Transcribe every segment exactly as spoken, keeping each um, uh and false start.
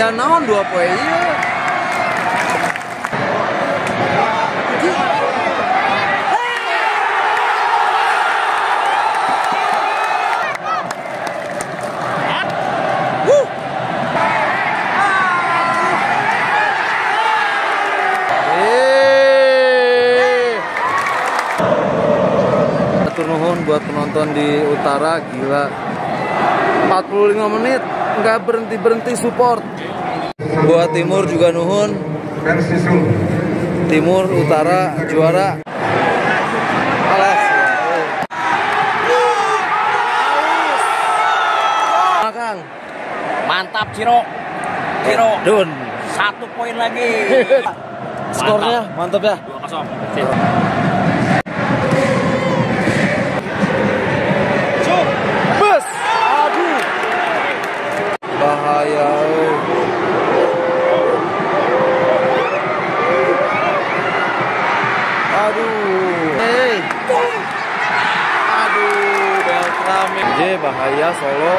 Aya naon dua poe ieu. Nuhun buat penonton di utara, gila empat puluh lima menit nggak berhenti-berhenti support. Buat timur juga nuhun, timur utara juara. Alas Kang, mantap Ciro, Ciro Dun satu poin lagi. Skornya mantap ya, dua kosong. bahaya. Aduh, hey. Aduh, Beltram je bahaya Solo.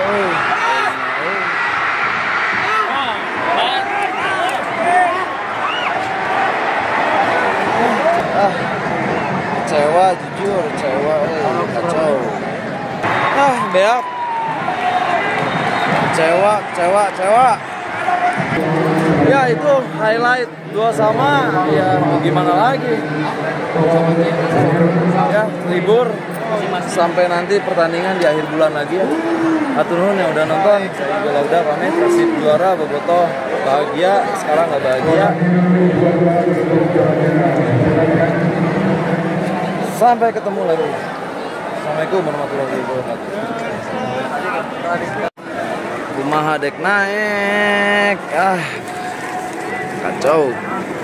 Ah, kecewa jujur, kecewa, eh, kacau. Ah, beak. Kecewa, kecewa, kecewa. Ya itu highlight dua sama. Ya mau gimana lagi? Ya libur sampai nanti pertandingan di akhir bulan lagi ya. Atur nuhun yang udah nonton. Saya juga udah pamit. Persib juara, Bobotoh bahagia. Sekarang nggak bahagia. Sampai ketemu lagi. Assalamualaikum warahmatullahi wabarakatuh. Kumaha dek naik, ah kacau.